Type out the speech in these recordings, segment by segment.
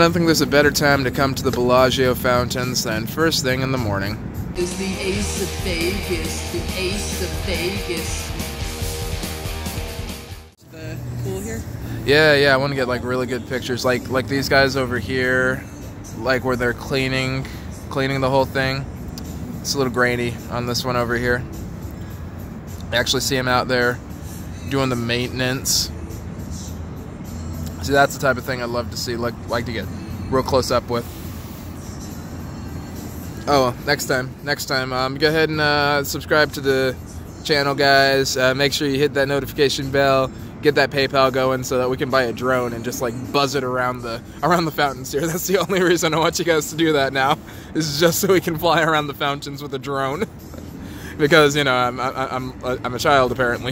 don't think there's a better time to come to the Bellagio Fountains than first thing in the morning. Is the Ace of Vegas, the Ace of Vegas. The pool here? Yeah, I want to get like really good pictures, like these guys over here, like where they're cleaning the whole thing. It's a little grainy on this one over here. I actually see him out there doing the maintenance. See, that's the type of thing I'd love to see, like to get real close up with. Oh, next time, go ahead and subscribe to the channel, guys. Make sure you hit that notification bell, get that PayPal going so that we can buy a drone and just like buzz it around the fountains here. That's the only reason I want you guys to do that now, is just so we can fly around the fountains with a drone. Because, you know, I'm a child apparently.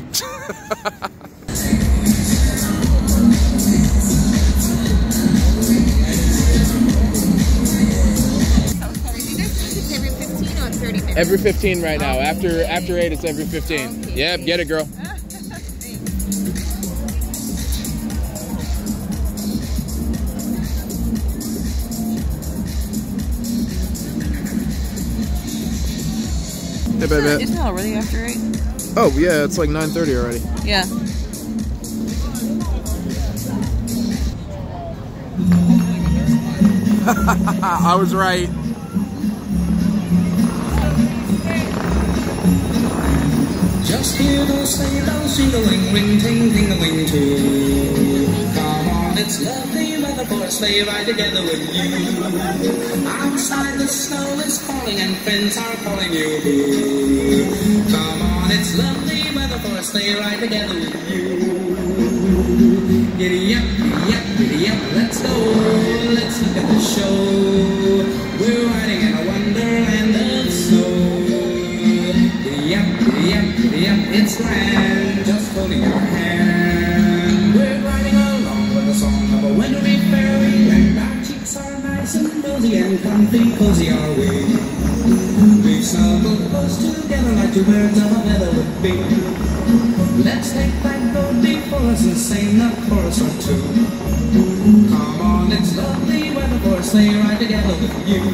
Every 15 right now. After 8, it's every 15. Okay. Yep, get it, girl. Hey, baby. Isn't it already after 8? Oh, yeah, it's like 9:30 already. Yeah. I was right. Just hear those sleigh bells jingling, ring, ting, ting-a-ling too. Come on, it's lovely weather for a sleigh ride together with you. Outside the snow is falling and friends are calling you. Come on, it's lovely weather for a sleigh ride together with you. Giddy up, giddy up, giddy up, let's go. Let's look at the show. We're riding in a wonderland of snow. Giddy up, giddy up, giddy up, it's grand, just holding your hand. We're riding along with the song of a wintry fairyland. Our cheeks are nice and rosy and comfy, cozy are we. We've snuggled close together like two birds of a feather would be. Let's take that road before us and sing a chorus or two. Come on, it's lovely weather for a sleigh ride together with you.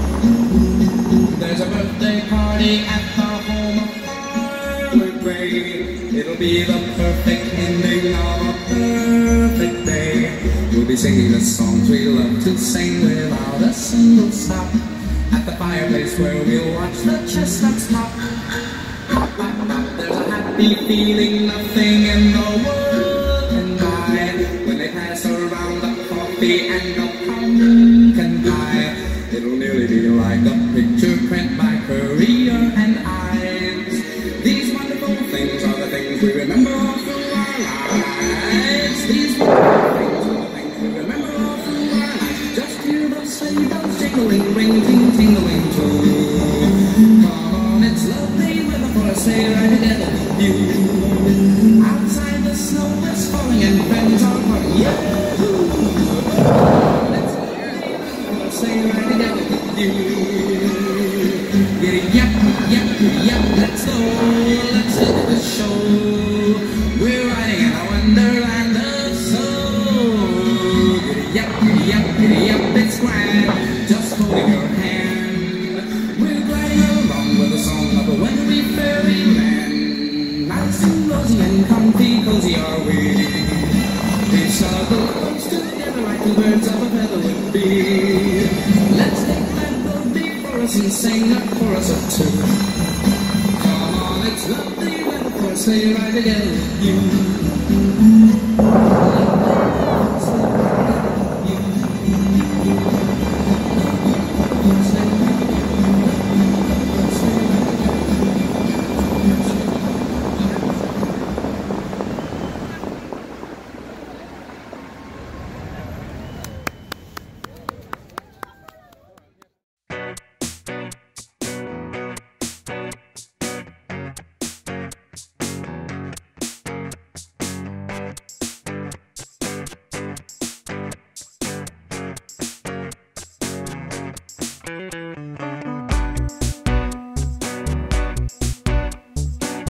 There's a birthday party at the home of Farmer Gray. It'll be the perfect ending of a perfect day. We'll be singing the songs we love to sing without a single stop. At the fireplace where we'll watch the chestnuts pop. Pop, pop, pop. There's a happy feeling nothing in the world can buy. When they pass around the coffee and the pumpkin pie, it'll nearly be like a picture print by Currier and Ives. These wonderful things are the things we remember all through our lives. These wonderful things are the things we remember all through our lives. Just hear those sleigh bells jingling, ring, ting, tingling too. Come on, it's lovely weather for a sleigh ride together with you. Outside the snow is falling and friends are calling. Yahoo! It's lovely weather for a sleigh ride together with you. Giddy up, giddy up, let's go. Let's look at the show. We're riding in a wonderland of snow. Giddy up, it's grand, just holding your hand. We're gliding along with the song of a wintry fairyland. Nice and rosy and comfy, cozy are we. We've snuggled close together like two birds of a feather would be. Let's take that road before us and sing a chorus or two. Come on, it's lovely weather for a sleigh ride together with you.